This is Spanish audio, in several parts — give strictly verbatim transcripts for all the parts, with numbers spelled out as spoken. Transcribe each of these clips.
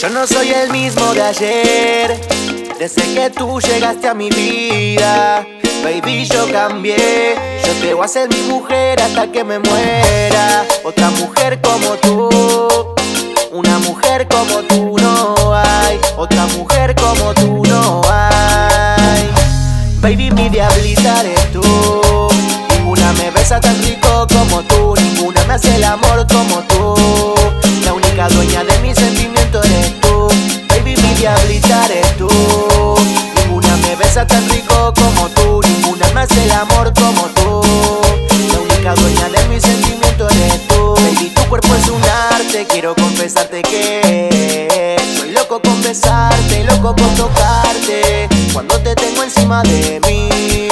Yo no soy el mismo de ayer, desde que tú llegaste a mi vida. Baby, yo cambié, yo te voy a ser mi mujer hasta que me muera. Otra mujer como tú, una mujer como tú no hay. Otra mujer como tú no hay. Baby, mi diablita eres tú. Ninguna me besa tan rico como tú, ninguna me hace el amor como tú. La única dueña de mis sentimientos eres tú. Baby, mi diablita eres tú. Ninguna me besa tan rico como tú, ninguna me hace el amor como tú. La única dueña de mis sentimientos eres tú. Baby, tu cuerpo es un arte, quiero confesarte que soy loco con besarte, loco con tocarte cuando te tengo encima de mí.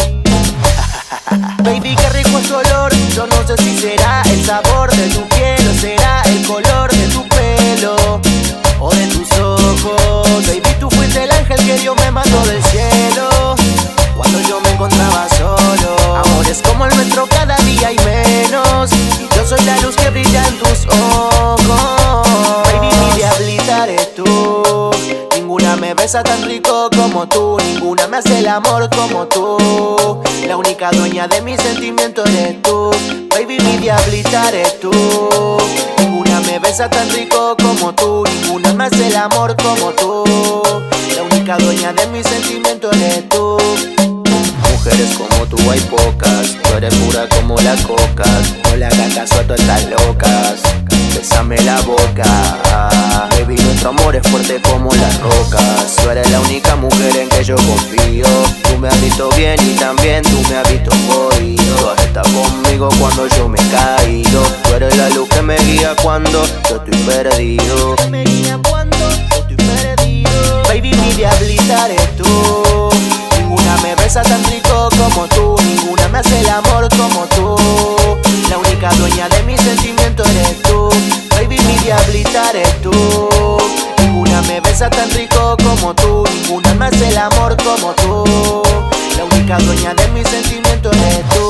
Baby, qué rico es tu olor, yo no sé si será el sabor de tu piel o será el color de tu pelo o de tus ojos. Baby, tú fuiste el ángel que Dios me mandó del cielo cuando yo me encontraba solo. Amores como el nuestro cada día hay menos, y yo soy la luz que brilla en tus ojos. Baby, mi diablita eres tú. Ninguna me besa tan rico como tú, ninguna me hace el amor como tú. La única dueña de mis sentimientos eres tú. Baby, mi diablita eres tú. Ninguna me besa tan rico como tú, ninguna me hace el amor como tú. La única dueña de mis sentimientos eres tú. Mujeres como tú hay pocas, tú eres pura como la coca. No le hagas caso a todas estas locas, bésame la boca. Baby, nuestro amor es fuerte como las rocas. Tú eres la única mujer en que yo confío. Tú me has visto bien y también tú me has visto jodido. Tú has estado conmigo cuando yo me he caído. Tú eres la luz que me guía cuando yo estoy perdido. Me guía cuando yo estoy perdido. Baby, mi diablita eres tú. Ninguna me besa tan rico como tú, ninguna me hace el amor como tú. La única dueña de mis sentimientos eres tú. Baby, mi diablita eres tú. Ninguna me besa tan rico como tú, ninguna me hace el amor como tú. La única dueña de mis sentimientos eres tú.